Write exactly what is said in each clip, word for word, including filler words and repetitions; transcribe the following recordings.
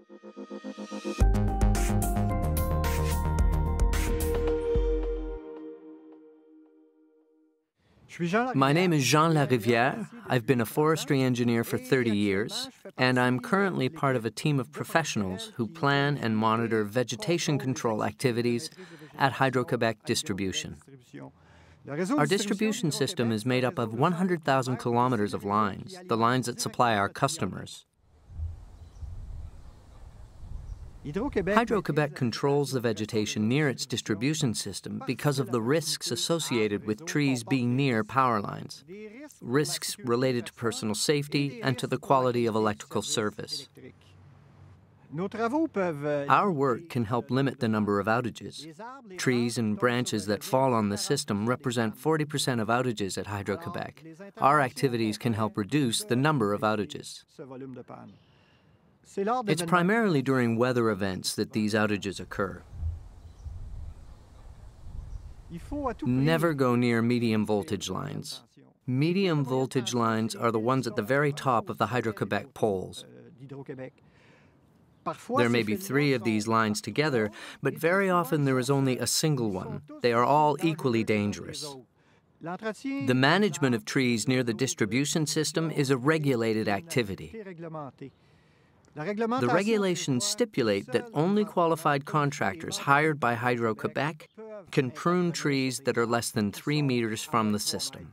My name is Jean Larivière. I've been a forestry engineer for thirty years, and I'm currently part of a team of professionals who plan and monitor vegetation control activities at Hydro-Québec distribution. Our distribution system is made up of one hundred thousand kilometers of lines, the lines that supply our customers. Hydro-Québec controls the vegetation near its distribution system because of the risks associated with trees being near power lines, risks related to personal safety and to the quality of electrical service. Our work can help limit the number of outages. Trees and branches that fall on the system represent forty percent of outages at Hydro-Québec. Our activities can help reduce the number of outages. It's primarily during weather events that these outages occur. Never go near medium voltage lines. Medium voltage lines are the ones at the very top of the Hydro-Québec poles. There may be three of these lines together, but very often there is only a single one. They are all equally dangerous. The management of trees near the distribution system is a regulated activity. The regulations stipulate that only qualified contractors hired by Hydro-Québec can prune trees that are less than three meters from the system.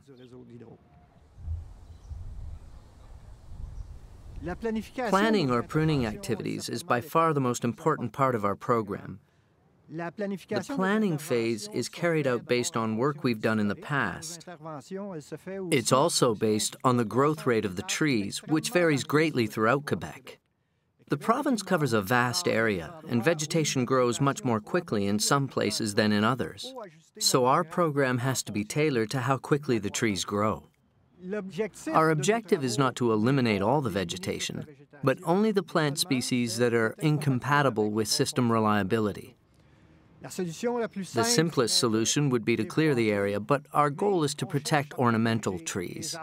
Planning or pruning activities is by far the most important part of our program. The planning phase is carried out based on work we've done in the past. It's also based on the growth rate of the trees, which varies greatly throughout Quebec. The province covers a vast area, and vegetation grows much more quickly in some places than in others. So our program has to be tailored to how quickly the trees grow. Our objective is not to eliminate all the vegetation, but only the plant species that are incompatible with system reliability. The simplest solution would be to clear the area, but our goal is to protect ornamental trees.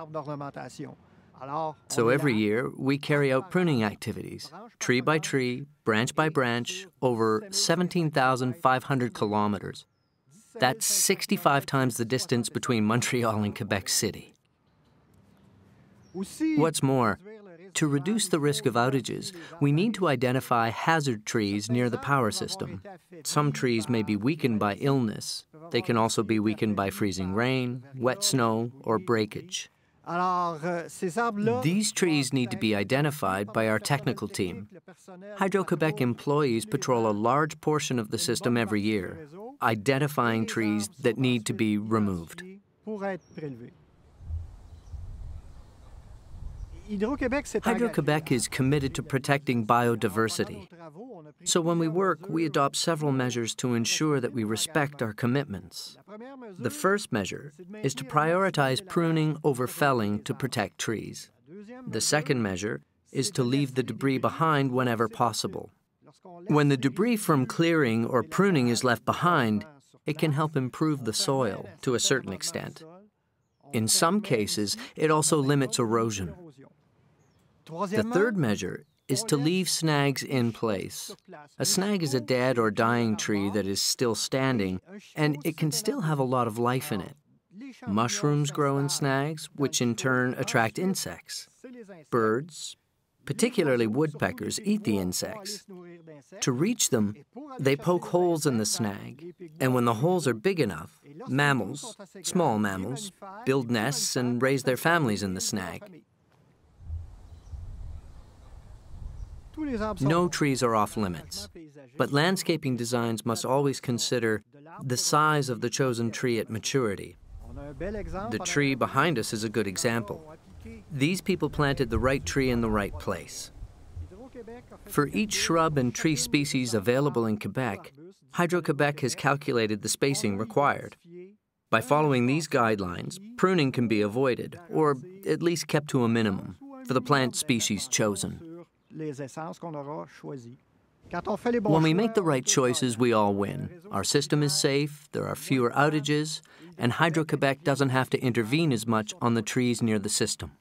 So every year, we carry out pruning activities, tree by tree, branch by branch, over seventeen thousand five hundred kilometers. That's sixty-five times the distance between Montreal and Quebec City. What's more, to reduce the risk of outages, we need to identify hazard trees near the power system. Some trees may be weakened by illness. They can also be weakened by freezing rain, wet snow, or breakage. These trees need to be identified by our technical team. Hydro-Québec employees patrol a large portion of the system every year, identifying trees that need to be removed. Hydro-Québec is committed to protecting biodiversity. So when we work, we adopt several measures to ensure that we respect our commitments. The first measure is to prioritize pruning over felling to protect trees. The second measure is to leave the debris behind whenever possible. When the debris from clearing or pruning is left behind, it can help improve the soil to a certain extent. In some cases, it also limits erosion. The third measure is to leave snags in place. A snag is a dead or dying tree that is still standing, and it can still have a lot of life in it. Mushrooms grow in snags, which in turn attract insects. Birds, particularly woodpeckers, eat the insects. To reach them, they poke holes in the snag, and when the holes are big enough, mammals, small mammals, build nests and raise their families in the snag. No trees are off limits, but landscaping designs must always consider the size of the chosen tree at maturity. The tree behind us is a good example. These people planted the right tree in the right place. For each shrub and tree species available in Quebec, Hydro-Québec has calculated the spacing required. By following these guidelines, pruning can be avoided, or at least kept to a minimum, for the plant species chosen. When we make the right choices, we all win. Our system is safe, there are fewer outages, and Hydro-Québec doesn't have to intervene as much on the trees near the system.